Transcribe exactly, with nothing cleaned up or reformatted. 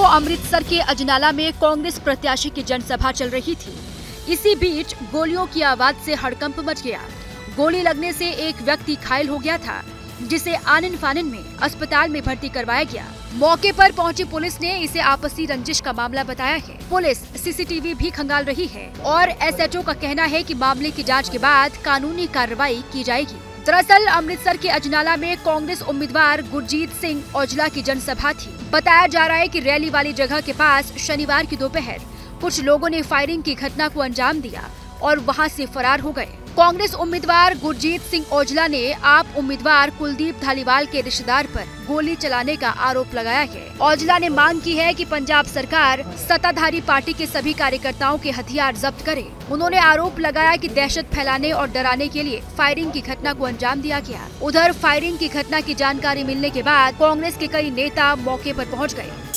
अमृतसर के अजनाला में कांग्रेस प्रत्याशी की जनसभा चल रही थी। इसी बीच गोलियों की आवाज से हड़कंप मच गया। गोली लगने से एक व्यक्ति घायल हो गया था, जिसे आनन फानन में अस्पताल में भर्ती करवाया गया। मौके पर पहुंची पुलिस ने इसे आपसी रंजिश का मामला बताया है। पुलिस सीसीटीवी भी खंगाल रही है और एसएचओ का कहना है कि मामले की जांच के बाद कानूनी कार्रवाई की जाएगी। दरअसल अमृतसर के अजनाला में कांग्रेस उम्मीदवार गुरजीत सिंह औजला की जनसभा थी। बताया जा रहा है कि रैली वाली जगह के पास शनिवार की दोपहर कुछ लोगों ने फायरिंग की घटना को अंजाम दिया और वहां से फरार हो गए। कांग्रेस उम्मीदवार गुरजीत सिंह औजला ने आप उम्मीदवार कुलदीप धालीवाल के रिश्तेदार पर गोली चलाने का आरोप लगाया है। औजला ने मांग की है कि पंजाब सरकार सत्ताधारी पार्टी के सभी कार्यकर्ताओं के हथियार जब्त करे। उन्होंने आरोप लगाया कि दहशत फैलाने और डराने के लिए फायरिंग की घटना को अंजाम दिया गया। उधर फायरिंग की घटना की जानकारी मिलने के बाद कांग्रेस के कई नेता मौके पर पहुंच गए।